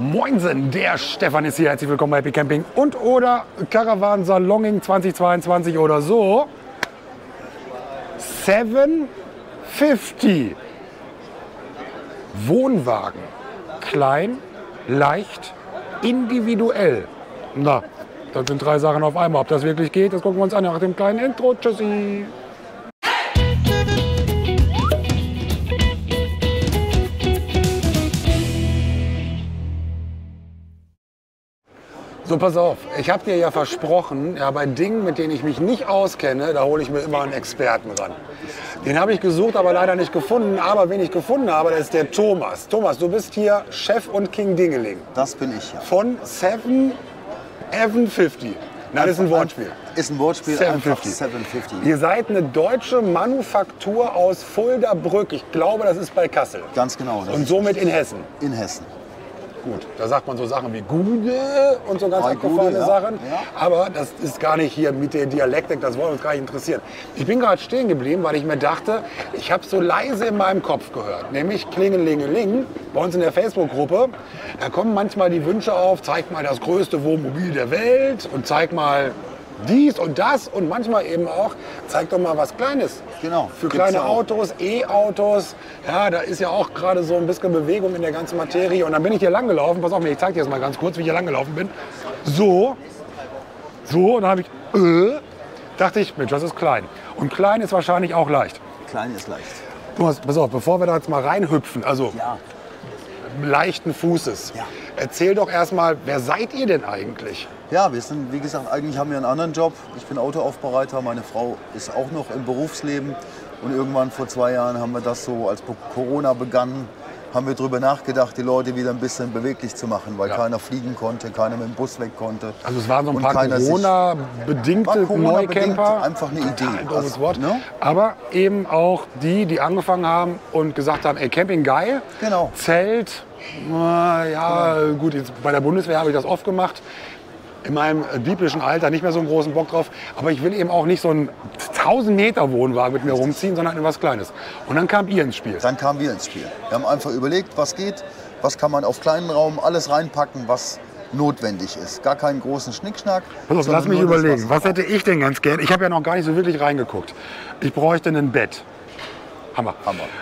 Moinsen, der Stefan ist hier. Herzlich willkommen bei Happy Camping und oder Caravan Salonging 2022 oder so. 750. Wohnwagen. Klein, leicht, individuell. Na, das sind 3 Sachen auf einmal. Ob das wirklich geht, das gucken wir uns an nach dem kleinen Intro. Tschüssi. So, pass auf, ich habe dir ja versprochen, ja, bei Dingen, mit denen ich mich nicht auskenne, da hole ich mir immer einen Experten ran. Den habe ich gesucht, aber leider nicht gefunden. Aber wen ich gefunden habe, das ist der Thomas. Thomas, du bist hier Chef und King Dingeling. Das bin ich, ja. Von 750. Na, das ist ein Wortspiel. Ist ein Wortspiel, 750. 750. Ihr seid eine deutsche Manufaktur aus Fuldabrück. Ich glaube, das ist bei Kassel. Ganz genau. Und somit in Hessen. In Hessen. Gut, da sagt man so Sachen wie Gude und so ganz abgefahrene ja. Sachen. Ja. Aber das ist gar nicht hier mit der Dialektik, das wollen uns gar nicht interessieren. Ich bin gerade stehen geblieben, weil ich mir dachte, ich habe so leise in meinem Kopf gehört. Nämlich Klingelingeling, bei uns in der Facebook-Gruppe. Da kommen manchmal die Wünsche auf, zeig mal das größte Wohnmobil der Welt und zeig mal dies und das und manchmal eben auch, zeig doch mal was Kleines. Genau. Für kleine Autos, E-Autos. Ja, da ist ja auch gerade so ein bisschen Bewegung in der ganzen Materie. Und dann bin ich hier lang gelaufen. Pass auf, ich zeig dir jetzt mal ganz kurz, wie ich hier lang gelaufen bin. So, und dann habe ich, dachte ich, Mensch, das ist klein. Und klein ist wahrscheinlich auch leicht. Klein ist leicht. Thomas, pass auf, bevor wir da jetzt mal reinhüpfen, also Ja. leichten Fußes. Ja. Erzähl doch erstmal, wer seid ihr denn eigentlich? Ja, wir sind, wie gesagt, eigentlich haben wir einen anderen Job. Ich bin Autoaufbereiter, meine Frau ist auch noch im Berufsleben. Und irgendwann vor 2 Jahren haben wir das so, als Corona begann, haben wir darüber nachgedacht, die Leute wieder ein bisschen beweglich zu machen, weil keiner fliegen konnte, keiner mit dem Bus weg konnte. Also es waren so ein Und paar keiner Corona-bedingte Neucamper. einfach eine Idee. Ein doofes Wort. Ne? Aber eben auch die angefangen haben und gesagt haben, ey, Camping geil, Genau. Zelt, ja gut, jetzt bei der Bundeswehr habe ich das oft gemacht. In meinem biblischen Alter nicht mehr so einen großen Bock drauf. Aber ich will eben auch nicht so einen 1000 Meter Wohnwagen mit mir rumziehen, sondern etwas Kleines. Und dann kam ihr ins Spiel. Dann kamen wir ins Spiel. Wir haben einfach überlegt, was geht, was kann man auf kleinen Raum alles reinpacken, was notwendig ist. Gar keinen großen Schnickschnack. Pass auf, lass mich überlegen, was hätte ich denn ganz gern? Ich habe ja noch gar nicht so wirklich reingeguckt. Ich bräuchte ein Bett. Hammer.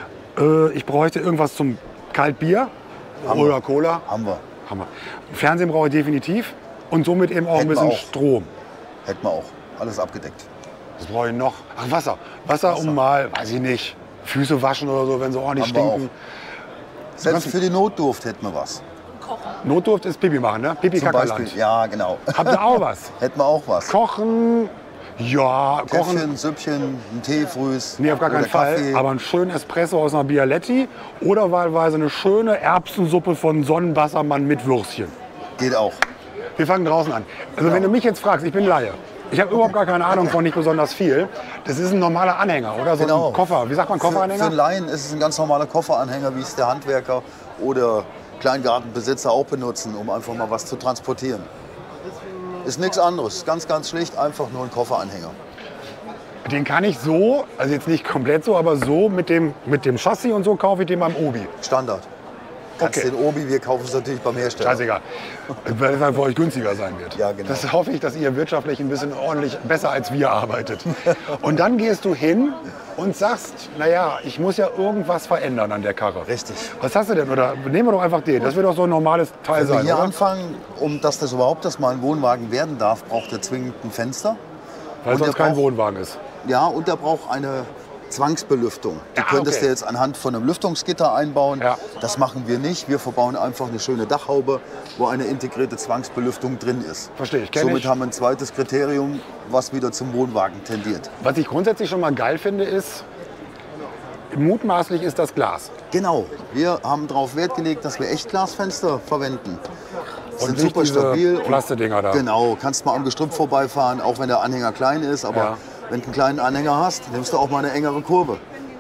Ich bräuchte irgendwas zum Kaltbier oder Cola. Haben wir. Hammer. Fernsehen brauche ich definitiv. Und somit eben auch ein bisschen Strom. Hätten wir auch. Alles abgedeckt. Was brauche ich noch? Ach, Wasser. Wasser, um mal, weiß ich nicht, Füße waschen oder so, wenn sie ordentlich stinken. Selbst für die Notdurft hätten wir was. Notdurft ist Pipi machen, ne? Pipi-Kackerland. Ja, genau. Habt ihr auch was? Hätten wir auch was. Kochen, ja, kochen. Käffchen, Süppchen, ein Tee frühs. Nee, auf gar keinen Fall. Kaffee. Aber einen schönen Espresso aus einer Bialetti oder wahlweise eine schöne Erbsensuppe von Sonnenwassermann mit Würstchen. Geht auch. Wir fangen draußen an. Also wenn du mich jetzt fragst, ich bin Laie. Ich habe überhaupt gar keine Ahnung von nicht besonders viel. Das ist ein normaler Anhänger oder so ein Koffer. Wie sagt man, Kofferanhänger? Für einen Laien ist es ein ganz normaler Kofferanhänger, wie es der Handwerker oder Kleingartenbesitzer auch benutzen, um einfach mal was zu transportieren. Ist nichts anderes. Ganz, ganz schlicht, einfach nur ein Kofferanhänger. Den kann ich so, also jetzt nicht komplett so, aber so mit dem Chassis und so kaufe ich den beim Obi. Standard. Kannst den Obi, wir kaufen es natürlich beim Hersteller. Scheißegal, weil es halt für euch günstiger sein wird. Ja, genau. Das hoffe ich, dass ihr wirtschaftlich ein bisschen ordentlich besser als wir arbeitet. Und dann gehst du hin und sagst, naja, ich muss ja irgendwas verändern an der Karre. Richtig. Was hast du denn? Oder nehmen wir doch einfach den. Das wird doch so ein normales Teil sein, Wenn wir hier oder? anfangen, dass das überhaupt mal ein Wohnwagen werden darf, braucht er zwingend ein Fenster. Weil Und sonst der kein braucht- Wohnwagen ist. Ja, und er braucht eine Zwangsbelüftung. Die könntest du jetzt anhand von einem Lüftungsgitter einbauen. Ja. Das machen wir nicht. Wir verbauen einfach eine schöne Dachhaube, wo eine integrierte Zwangsbelüftung drin ist. Verstehe ich, kenn Somit ich. haben wir ein zweites Kriterium, was wieder zum Wohnwagen tendiert. Was ich grundsätzlich schon mal geil finde, ist, mutmaßlich ist das Glas. Genau. Wir haben darauf Wert gelegt, dass wir Echtglasfenster verwenden. Und Sind nicht super diese stabil. Und Plastikdinger da. Genau, kannst mal am Gestrüpp vorbeifahren, auch wenn der Anhänger klein ist. Aber Ja. wenn du einen kleinen Anhänger hast, nimmst du auch mal eine engere Kurve.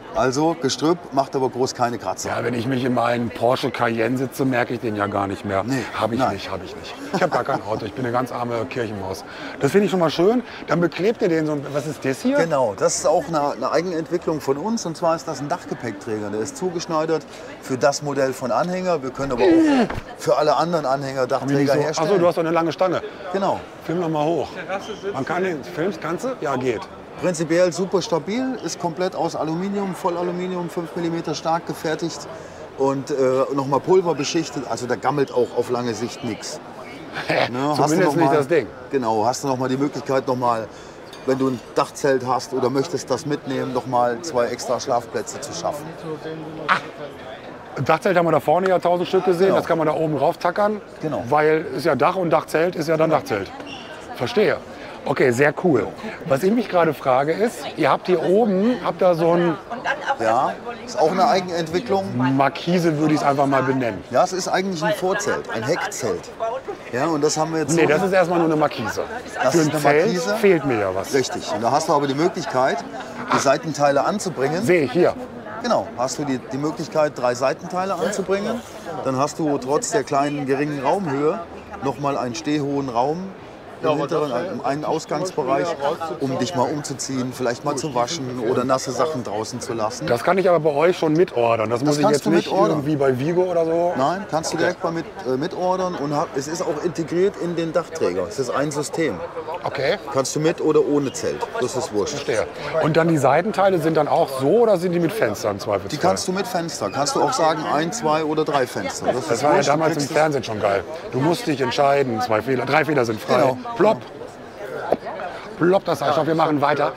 Also Gestrüpp macht aber groß keine Kratzer. Ja, wenn ich mich in meinen Porsche Cayenne sitze, merke ich den ja gar nicht mehr. Nee, habe ich nein. nicht, habe ich nicht. Ich habe gar kein Auto, ich bin eine ganz arme Kirchenmaus. Das finde ich schon mal schön. Dann beklebt ihr den so, was ist das hier? Genau, das ist auch eine Eigenentwicklung von uns. Und zwar ist das ein Dachgepäckträger. Der ist zugeschneidert für das Modell von Anhänger. Wir können aber auch für alle anderen Anhänger Dachträger So, herstellen. achso, du hast doch eine lange Stange. Genau. Film noch mal hoch. Man kann den, filmst, kannst du? Ja, geht. Prinzipiell super stabil, ist komplett aus Aluminium, Vollaluminium, 5 mm stark gefertigt und nochmal Pulver beschichtet. Also da gammelt auch auf lange Sicht nichts. Ne, Zumindest nicht das Ding. Genau, hast du noch mal die Möglichkeit, wenn du ein Dachzelt hast oder möchtest das mitnehmen, noch mal 2 extra Schlafplätze zu schaffen. Dachzelt haben wir da vorne ja 1000 Stück gesehen. Genau. Das kann man da oben rauf tackern. Genau. Weil ist ja Dach und Dachzelt ist ja dann Dachzelt. Verstehe. Okay, sehr cool. Was ich mich gerade frage ist, ihr habt hier oben, habt da so ein Ja, ist auch eine Eigenentwicklung. Markise, würde ich es einfach mal benennen. Ja, es ist eigentlich ein Vorzelt, ein Heckzelt. Ja, und das haben wir jetzt Nee, so. das ist erstmal nur eine Markise. Das Für ist ein eine Zelt Markise. fehlt mir ja was. Richtig. Und da hast du aber die Möglichkeit, die Seitenteile anzubringen. Sehe ich hier. Genau, hast du die Möglichkeit, 3 Seitenteile anzubringen. Dann hast du trotz der kleinen, geringen Raumhöhe nochmal einen stehhohen Raum im hinteren, einen Ausgangsbereich, um dich mal umzuziehen, vielleicht mal zu waschen oder nasse Sachen draußen zu lassen. Das kann ich aber bei euch schon mitordern. Das muss ich kannst jetzt du nicht mitordern. irgendwie bei Vigo oder so. Nein, kannst du direkt mal mitordern und es ist auch integriert in den Dachträger. Es ist ein System. Okay, Kannst du mit oder ohne Zelt, das ist wurscht. verstehe. Und dann die Seitenteile sind dann auch so oder sind die mit Fenstern im Zweifelsfall? Die kannst du mit Fenster. Kannst du auch sagen 1, 2 oder 3 Fenster. Das ist war ja wurscht, du damals im kriegst es- Fernsehen schon geil. Du musst dich entscheiden, 2 Fehler, 3 Fehler sind frei. Genau. Plopp. Plopp, das heißt, wir machen weiter.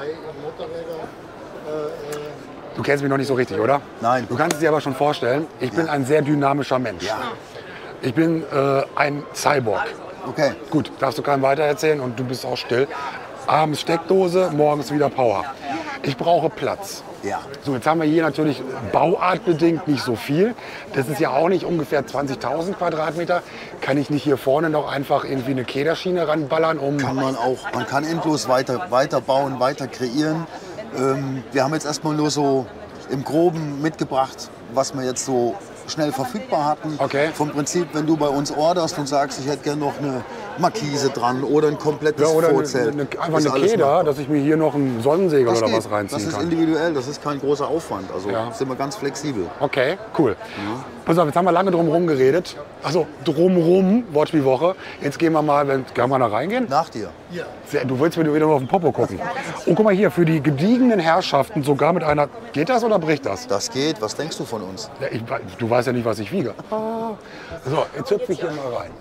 Du kennst mich noch nicht so richtig, oder? Nein. Du kannst es dir aber schon vorstellen, ich bin ein sehr dynamischer Mensch. Ja. Ich bin ein Cyborg. Okay. Gut, darfst du keinem weitererzählen und du bist auch still. Abends Steckdose, morgens wieder Power. Ich brauche Platz. Ja. So, jetzt haben wir hier natürlich bauartbedingt nicht so viel. Das ist ja auch nicht ungefähr 20.000 Quadratmeter. Kann ich nicht hier vorne noch einfach irgendwie eine Kederschiene ranballern, um... Kann man auch. Man kann endlos weiter bauen, weiter kreieren. Wir haben jetzt erstmal nur so im Groben mitgebracht, was wir jetzt so schnell verfügbar hatten. Okay. Vom Prinzip, wenn du bei uns orderst und sagst, ich hätte gerne noch eine Markise dran oder ein komplettes Ja, oder Vorzelt. einfach ist eine alles Keder, machbar. dass ich mir hier noch einen Sonnensegel Das oder geht. was reinziehen Das ist kann. individuell, das ist kein großer Aufwand. Also Ja. sind wir ganz flexibel. Okay, cool. Pass auf, jetzt haben wir lange drum rum geredet. Achso, drumrum, Wortspielwoche. Jetzt gehen wir mal, kann man da reingehen? Nach dir. Du willst mir wieder nur auf den Popo gucken. Oh, guck mal hier, für die gediegenen Herrschaften sogar mit einer... Geht das oder bricht das? Das geht. Was denkst du von uns? Ja, du weißt ja nicht, was ich wiege. So, jetzt hüpfe ich hier mal rein.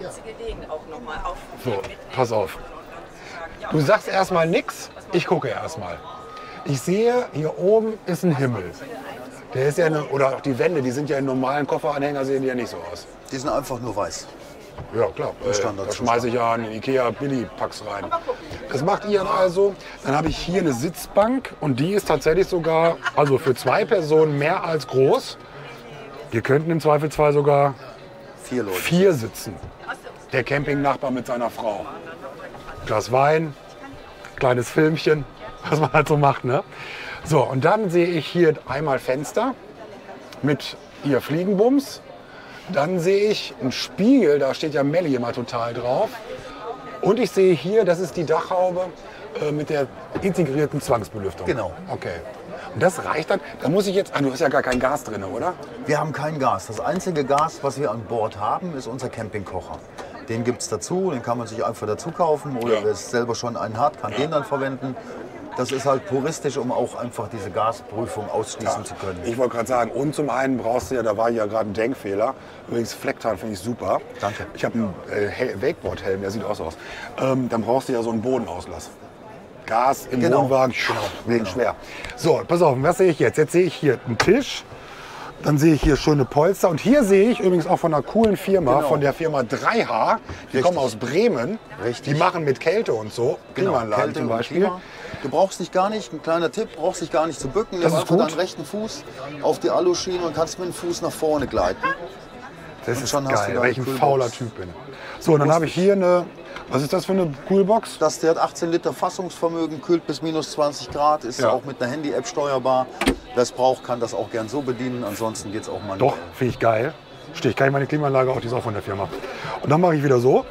So, pass auf. Du sagst erstmal nichts, ich gucke erstmal. Ich sehe, hier oben ist ein Himmel. Der ist ja oder auch die Wände, die sind ja in normalen Kofferanhänger, sehen die ja nicht so aus. Die sind einfach nur weiß. Ja, klar. Da Standardzustand. schmeiße ich ja einen Ikea Billy-Packs rein. Das macht ihr also. Dann habe ich hier eine Sitzbank und die ist tatsächlich sogar, also für 2 Personen mehr als groß. Wir könnten im Zweifelsfall sogar 4 Leute. 4 sitzen. Der Campingnachbar mit seiner Frau. Glas Wein, kleines Filmchen, was man halt so macht, ne? So, und dann sehe ich hier einmal Fenster mit ihr Fliegenbums. Dann sehe ich einen Spiegel, da steht ja Melli immer total drauf. Und ich sehe hier, das ist die Dachhaube mit der integrierten Zwangsbelüftung. Genau. Okay. Und das reicht dann? Da muss ich jetzt, du hast ja gar kein Gas drin, oder? Wir haben kein Gas. Das einzige Gas, was wir an Bord haben, ist unser Campingkocher. Den gibt es dazu, den kann man sich einfach dazu kaufen oder wer es selber schon einen hat, kann den dann verwenden. Das ist halt puristisch, um auch einfach diese Gasprüfung ausschließen zu können. Ich wollte gerade sagen, und zum einen brauchst du ja, da war ja gerade ein Denkfehler. Übrigens, Flecktarn finde ich super. Danke. Ich habe einen Wakeboard-Helm, der sieht auch so aus. Dann brauchst du ja so einen Bodenauslass. Gas im Genau. Wohnwagen, wegen schwer. So, pass auf, was sehe ich jetzt? Jetzt sehe ich hier einen Tisch. Dann sehe ich hier schöne Polster. Und hier sehe ich übrigens auch von einer coolen Firma, Genau. von der Firma 3H. Die kommen aus Bremen. Richtig. Die machen mit Kälte und so. Klimaanlagen Kälte zum und Beispiel. Klima. Du brauchst dich gar nicht, ein kleiner Tipp, brauchst dich gar nicht zu bücken. Das Nimm ist einfach gut. deinen rechten Fuß auf die Aluschiene und kannst mit dem Fuß nach vorne gleiten. Das Und ist schon hast du geil, da weil ich ein eine fauler Kühlbox. Typ bin. So, und dann habe ich hier eine, was ist das für eine Kühlbox? Der hat 18 Liter Fassungsvermögen, kühlt bis minus 20 Grad, ist Ja. auch mit einer Handy-App steuerbar. Wer es braucht, kann das auch gern so bedienen. Ansonsten geht es auch manuell. Doch, finde ich geil. Stich, kann ich meine Klimaanlage auch, die ist auch von der Firma. Und dann mache ich wieder so.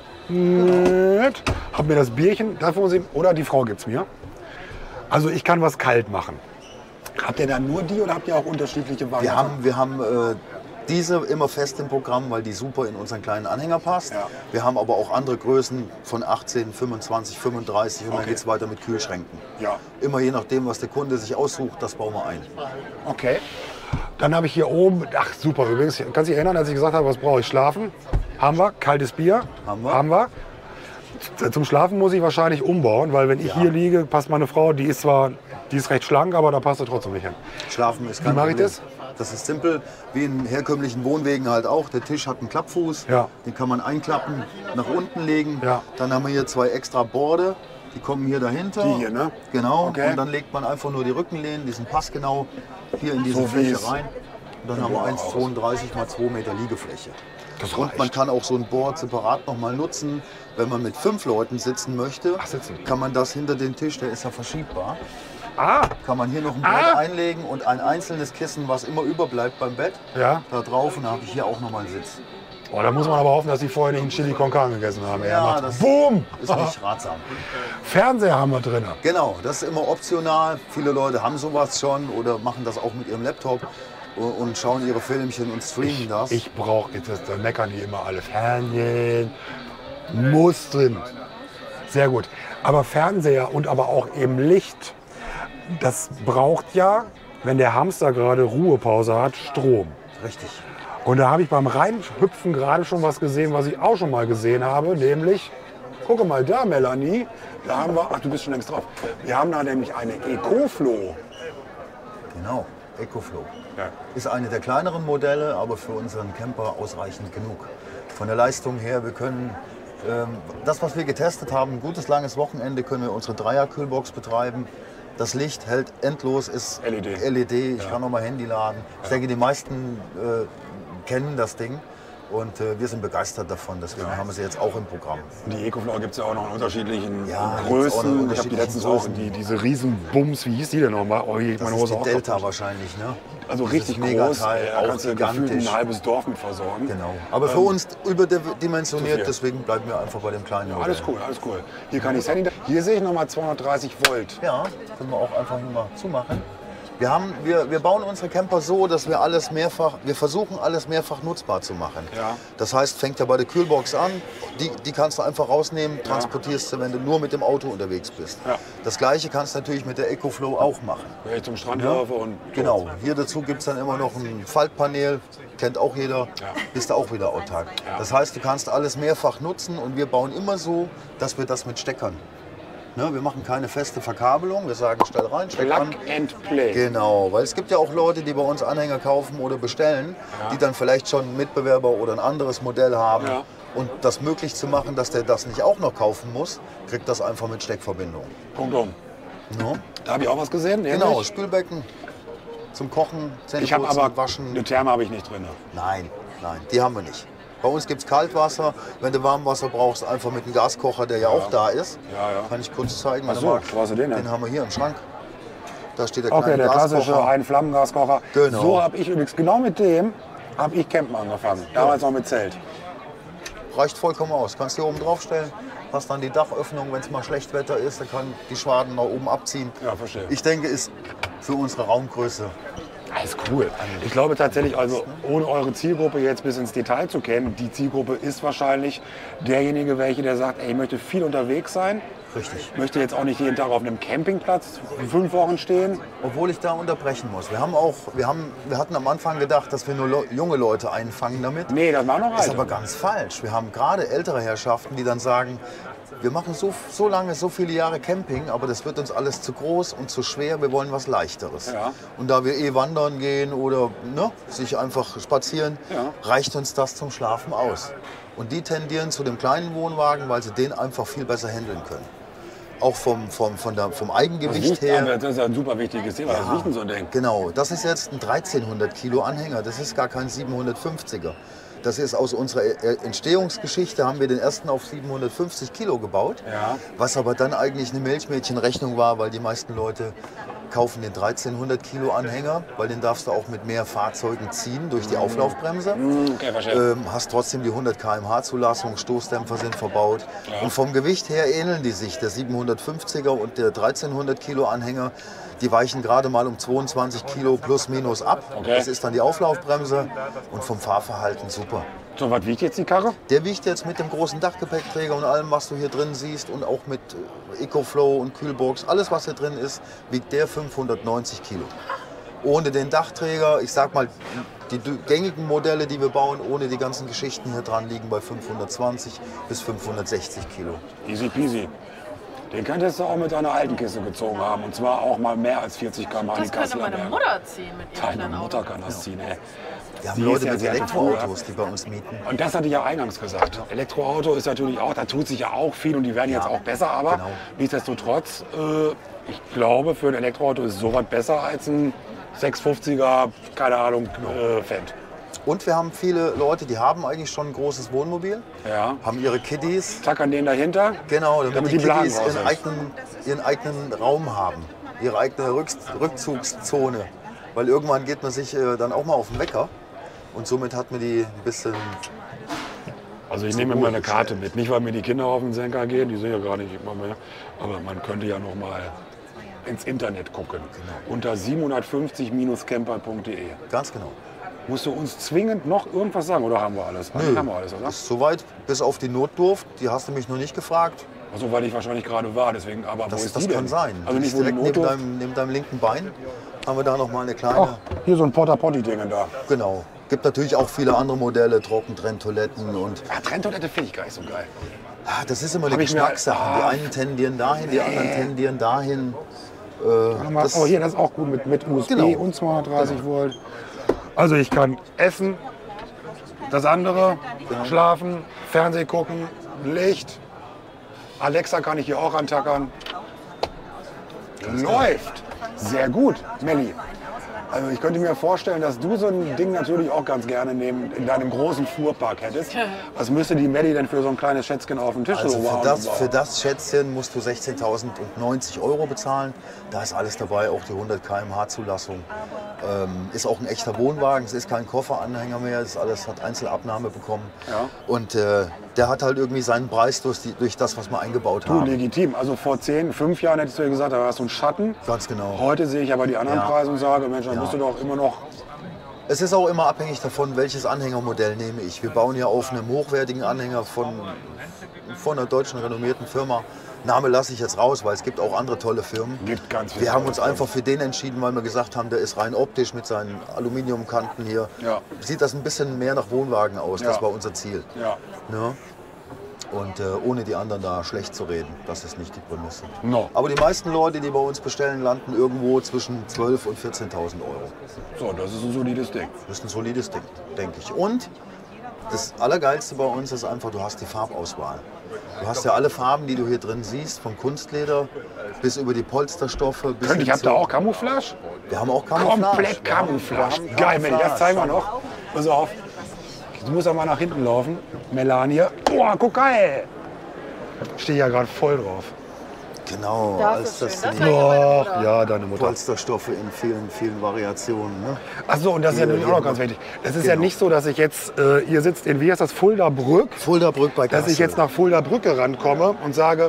Hab mir das Bierchen, dafür muss ich, oder die Frau gibt es mir. Also ich kann was kalt machen. Habt ihr da nur die oder habt ihr auch unterschiedliche Varianten? Wir haben diese immer fest im Programm, weil die super in unseren kleinen Anhänger passt. Ja. Wir haben aber auch andere Größen von 18, 25, 35 und dann geht es weiter mit Kühlschränken. Ja. Immer je nachdem, was der Kunde sich aussucht, das bauen wir ein. Okay. Dann habe ich hier oben, ach super übrigens, kannst du dich erinnern, als ich gesagt habe, was brauche ich? Schlafen? Haben wir. Kaltes Bier? Haben wir. Zum Schlafen muss ich wahrscheinlich umbauen, weil wenn ich hier liege, passt meine Frau, die ist recht schlank, aber da passt sie trotzdem nicht hin. Schlafen ist kein Wie mache ich Problem. das? Das ist simpel, wie in herkömmlichen Wohnwegen halt auch. Der Tisch hat einen Klappfuß, Ja. den kann man einklappen, nach unten legen. Ja. Dann haben wir hier 2 extra Borde, die kommen hier dahinter. Die hier, ne? Genau, Okay. und dann legt man einfach nur die Rückenlehnen, die sind passgenau hier in diese So wie Fläche es- rein. Und dann haben wir 1,32 mal 2 Meter Liegefläche. Das Und man reicht. kann auch so ein Board separat noch mal nutzen. Wenn man mit 5 Leuten sitzen möchte, Ach, sitzen. kann man das hinter den Tisch, der ist ja verschiebbar, Ah, kann man hier noch ein Board einlegen und ein einzelnes Kissen, was immer überbleibt beim Bett, ja. da drauf, und dann habe ich hier auch noch mal einen Sitz. Oh, da muss man aber hoffen, dass die vorher nicht einen Chili con Carne gegessen haben. Ja, macht das Boom! ist nicht ratsam. Fernseher haben wir drin. Genau, das ist immer optional. Viele Leute haben sowas schon oder machen das auch mit ihrem Laptop und schauen ihre Filmchen und streamen das. Ich brauche, da meckern die immer alle. Fernsehen muss drin. Sehr gut. Aber Fernseher und aber auch eben Licht, das braucht ja, wenn der Hamster gerade Ruhepause hat, Strom. Richtig. Und da habe ich beim Reinhüpfen gerade schon was gesehen, was ich auch schon mal gesehen habe, nämlich, gucke mal da, Melanie, da haben wir, ach du bist schon längst drauf, wir haben da nämlich eine EcoFlow. Genau, EcoFlow. Ja. Ist eine der kleineren Modelle, aber für unseren Camper ausreichend genug. Von der Leistung her, wir können das, was wir getestet haben, ein gutes langes Wochenende, können wir unsere Dreier-Kühlbox betreiben. Das Licht hält endlos, ist LED. Ich kann noch mal Handy laden. Ich denke, die meisten kennen das Ding. Und wir sind begeistert davon, deswegen haben wir sie jetzt auch im Programm. Die EcoFlow gibt es ja auch noch in unterschiedlichen Ja, gibt's auch noch Größen. Ich habe die letztens auch, unterschiedlichen diese Riesenbums, wie hieß die denn nochmal? Oh, Das meine ist Hose die auch Delta kaputt. wahrscheinlich, ne? Also Dieses richtig groß, Megateil, da auch kannst du gefühlt gigantisch. ein halbes Dorf mit versorgen. Genau. Aber für uns überdimensioniert, Zu viel. deswegen bleiben wir einfach bei dem kleinen Modell. Alles cool, alles cool. Hier kann ich das Handy, hier sehe ich nochmal 230 Volt. Ja, können wir auch einfach hier mal zumachen. Wir bauen unsere Camper so, dass wir versuchen alles mehrfach nutzbar zu machen. Ja. Das heißt, fängt ja bei der Kühlbox an, die kannst du einfach rausnehmen, transportierst du, wenn du nur mit dem Auto unterwegs bist. Ja. Das gleiche kannst du natürlich mit der EcoFlow auch machen. Wenn ich zum Strand laufe und Genau, hier dazu gibt es dann immer noch ein Faltpanel, kennt auch jeder, Ja. bist du auch wieder autark. Das heißt, du kannst alles mehrfach nutzen und wir bauen immer so, dass wir das mit Steckern. Ne, wir machen keine feste Verkabelung, wir sagen, stell rein, steck an. Plug and Play. Genau, weil es gibt ja auch Leute, die bei uns Anhänger kaufen oder bestellen, die dann vielleicht schon einen Mitbewerber oder ein anderes Modell haben. Ja. Und das möglich zu machen, dass der das nicht auch noch kaufen muss, kriegt das einfach mit Steckverbindung. Punkt um. Ne? Da habe ich auch was gesehen. Genau, nämlich- Spülbecken zum Kochen, Zähne Ich habe putzen, aber waschen. eine Therme habe ich nicht drin. Nein, die haben wir nicht. Bei uns gibt es Kaltwasser. Wenn du Warmwasser brauchst, einfach mit dem Gaskocher, der ja auch da ist. Ja, ja. Kann ich kurz zeigen. wenn Ach du so, magst. wo hast du den denn? Den haben wir hier im Schrank. Da steht der Okay, kleine der klassische Gaskocher. Ein-Flammengaskocher. Genau. So habe ich übrigens, genau mit dem habe ich Campen angefangen. Damals noch mit Zelt. Reicht vollkommen aus. Kannst hier oben drauf stellen. Hast dann die Dachöffnung, wenn es mal schlecht Wetter ist, dann kann die Schwaden nach oben abziehen. Ja, verstehe. Ich denke, ist für unsere Raumgröße. Alles cool. Ich glaube tatsächlich, also ohne eure Zielgruppe jetzt bis ins Detail zu kennen, die Zielgruppe ist wahrscheinlich derjenige, der sagt, ey, ich möchte viel unterwegs sein. Richtig. Ich möchte jetzt auch nicht jeden Tag auf einem Campingplatz 5 Wochen stehen. Obwohl ich da unterbrechen muss. Wir hatten am Anfang gedacht, dass wir nur junge Leute einfangen damit. Nee, das war noch Das ist alt. aber ganz falsch. Wir haben gerade ältere Herrschaften, die dann sagen, wir machen so lange, so viele Jahre Camping, aber das wird uns alles zu groß und zu schwer, wir wollen was Leichteres. Ja. Und da wir wandern gehen oder sich einfach spazieren, Ja. reicht uns das zum Schlafen aus. Und die tendieren zu dem kleinen Wohnwagen, weil sie den einfach viel besser handeln können. Auch vom Eigengewicht her. Das ist ja ein super wichtiges Thema. Was wiegt denn so ein Ding? Genau, das ist jetzt ein 1300 Kilo Anhänger, das ist gar kein 750er. Das ist aus unserer Entstehungsgeschichte, haben wir den ersten auf 750 Kilo gebaut, Ja. was aber dann eigentlich eine Milchmädchenrechnung war, weil die meisten Leute kaufen den 1300 Kilo Anhänger, weil den darfst du auch mit mehr Fahrzeugen ziehen durch die Auflaufbremse. Okay, verstehe. Hast trotzdem die 100 km/h Zulassung, Stoßdämpfer sind verbaut. Ja. Und vom Gewicht her ähneln die sich. Der 750er und der 1300 Kilo Anhänger, die weichen gerade mal um 22 Kilo plus minus ab. Okay. Das ist dann die Auflaufbremse und vom Fahrverhalten super. So, was wiegt jetzt die Karre? Der wiegt jetzt mit dem großen Dachgepäckträger und allem, was du hier drin siehst und auch mit EcoFlow und Kühlbox, alles was hier drin ist, wiegt der 590 Kilo. Ohne den Dachträger, ich sag mal, die gängigen Modelle, die wir bauen, ohne die ganzen Geschichten hier dran, liegen bei 520 bis 560 Kilo. Easy peasy. Den könntest du auch mit deiner alten Kiste gezogen haben. Und zwar auch mal mehr als 40 km/h. Das könnte meine Mutter ziehen mit ihrem Deine kleinen Mutter Auto. kann das ziehen, ey. Wir haben Die Leute ist ja mit sehr Elektroautos, die bei uns mieten. Und das hatte ich ja eingangs gesagt. Elektroauto ist natürlich auch, da tut sich ja auch viel und die werden jetzt auch besser. Aber genau. nichtsdestotrotz, ich glaube, für ein Elektroauto ist sowas besser als ein 650er, keine Ahnung, Fendt. Und wir haben viele Leute, die haben eigentlich schon ein großes Wohnmobil, Ja. haben ihre Kiddies. Zack an den dahinter. Genau, Damit die die Blagen Kiddies raus ihren eigenen Raum haben, ihre eigene Rückzugszone. Weil irgendwann geht man sich dann auch mal auf den Wecker und somit hat man die ein bisschen... Also ich nehme immer eine Karte mit. Nicht, weil mir die Kinder auf den Senker gehen, die sind ja gar nicht immer mehr. Aber man könnte ja noch mal ins Internet gucken. Unter 750-camper.de. Ganz genau. Musst du uns zwingend noch irgendwas sagen oder haben wir alles? Eigentlich haben wir alles, oder? Ist soweit, bis auf die Notdurft, die hast du mich noch nicht gefragt. Also weil ich wahrscheinlich gerade war, deswegen. Aber wo Das ist die denn? kann sein. Also Die nicht ist wo die direkt Notdurft. neben deinem linken Bein haben wir da noch mal eine kleine. Ach, hier so ein Porta-Potty-Ding da. Genau. Gibt natürlich auch viele andere Modelle, Trockentrenntoiletten und Ja, Trenntoilette finde ich gar nicht so geil. das ist immer eine Hab ich mir- Geschmackssache. Die einen tendieren dahin, die anderen tendieren dahin. Das- Oh, hier, das ist auch gut mit USB Genau. und 230 Volt. Also ich kann essen, das andere, schlafen, Fernsehen gucken, Licht. Alexa kann ich hier auch antackern. Läuft. Sehr gut, Melli. Also ich könnte mir vorstellen, dass du so ein Ding natürlich auch ganz gerne in deinem großen Fuhrpark hättest. Was müsste die Melli denn für so ein kleines Schätzchen auf den Tisch Also so für das Schätzchen musst du 16.090 € bezahlen. Da ist alles dabei, auch die 100 km/h Zulassung. Ist auch ein echter Wohnwagen, es ist kein Kofferanhänger mehr, das alles hat Einzelabnahme bekommen. Ja. Und der hat halt irgendwie seinen Preis durch das, was wir eingebaut Du, haben. legitim. Also vor 10, 5 Jahren hättest du ja gesagt, da war so ein Schatten. Ganz genau. Heute sehe ich aber die anderen Ja. Preise und sage, Mensch, dann Ja. bist du doch immer noch. Es ist auch immer abhängig davon, welches Anhängermodell nehme ich. Wir bauen ja auf einem hochwertigen Anhänger von einer deutschen renommierten Firma. Name lasse ich jetzt raus, weil es gibt auch andere tolle Firmen. Gibt ganz viele Wir haben tolle uns Firmen. einfach für den entschieden, weil wir gesagt haben, der ist rein optisch mit seinen Aluminiumkanten hier. Ja. Sieht das ein bisschen mehr nach Wohnwagen aus, Ja. das war unser Ziel. Ja. Ne? Und ohne die anderen da schlecht zu reden, das ist nicht die Prämisse. No. Aber die meisten Leute, die bei uns bestellen, landen irgendwo zwischen 12.000 und 14.000 €. So, das ist ein solides Ding. Das ist ein solides Ding, denke ich. Und das Allergeilste bei uns ist einfach, du hast die Farbauswahl. Du hast ja alle Farben, die du hier drin siehst, vom Kunstleder bis über die Polsterstoffe. Bis Ich hin habe zu- da auch Camouflage? Wir haben auch Camouflage. Komplett Camouflage. Geil, Melli, das zeigen wir noch. Pass auf. Du musst auch mal nach hinten laufen. Melanie. Boah, guck geil. Stehe ja gerade voll drauf. Genau, Das alles ist das schön. sind Das die war ja meine Ach, Mutter. ja, deine Mutter. Polsterstoffe in vielen, vielen Variationen. Ne? Achso, und das ist ja Hier, natürlich auch noch hier. ganz wichtig. Es ist ja Genau. nicht so, dass ich jetzt, ihr sitzt in, wie heißt das, Fulda-Brück, Fulda-Brück bei Kassel. dass ich jetzt nach Fulda-Brücke rankomme und sage,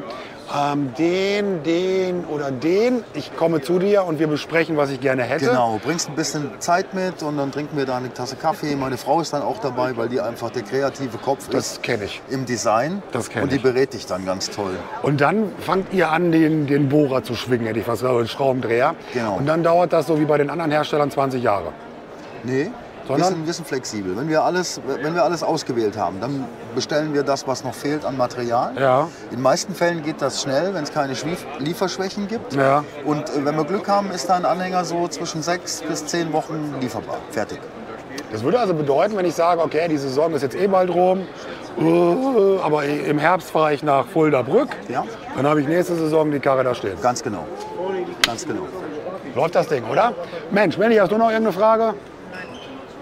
den oder den, ich komme zu dir und wir besprechen, was ich gerne hätte. Genau, bringst ein bisschen Zeit mit und dann trinken wir da eine Tasse Kaffee. Meine Frau ist dann auch dabei, weil die einfach der kreative Kopf Das ist kenne ich. im Design. Das kenn und die ich. berät dich dann ganz toll. Und dann fangt ihr an, den Bohrer zu schwingen, hätte ich fast gesagt, den Schraubendreher. Genau. Und dann dauert das so wie bei den anderen Herstellern 20 Jahre. Nee, Sondern? wir sind flexibel. Wenn wir alles ausgewählt haben, dann bestellen wir das, was noch fehlt an Material. Ja. In den meisten Fällen geht das schnell, wenn es keine Lieferschwächen gibt. Ja. Und wenn wir Glück haben, ist da ein Anhänger so zwischen 6 bis 10 Wochen lieferbar. Fertig. Das würde also bedeuten, wenn ich sage, okay, die Saison ist jetzt eh bald rum, aber im Herbst fahre ich nach Fulda-Brück, Ja, dann habe ich nächste Saison die Karre da stehen. ganz genau. Ganz genau. Läuft das Ding, oder? Mensch, Melli, hast du noch irgendeine Frage?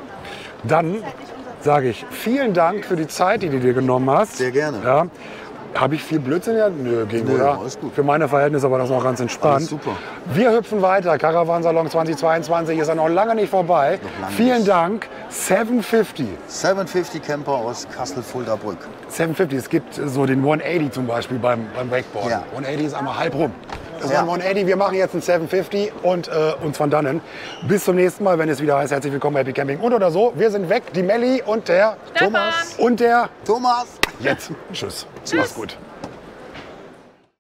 Dann sage ich vielen Dank für die Zeit, die du dir genommen hast. Sehr gerne. Ja. Habe ich viel Blödsinn? Ja? Nö, ging, Nö, oder? alles gut. Für meine Verhältnisse war das noch ganz entspannt. Alles super. Wir hüpfen weiter. Caravansalon 2022 ist ja noch lange nicht vorbei. lange Vielen nicht. Dank. 750. 750 Camper aus Kassel-Fulda-Brück. 750, es gibt so den 180 zum Beispiel beim Wakeboarden. Ja. 180 ist einmal halb rum. Das Ja. war ein 180, wir machen jetzt ein 750 und uns von dannen. Bis zum nächsten Mal, wenn es wieder heißt, herzlich willkommen bei Happy Camping und oder so. Wir sind weg, die Melli und der Stefan. und der Thomas! jetzt. Tschüss. Mach's gut.